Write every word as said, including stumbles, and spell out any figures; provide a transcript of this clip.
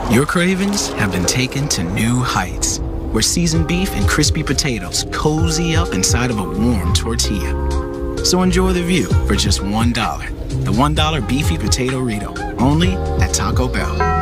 Your cravings have been taken to new heights, where seasoned beef and crispy potatoes cozy up inside of a warm tortilla. So enjoy the view for just one dollar. The one dollar Beefy Potato-Rito, only at Taco Bell.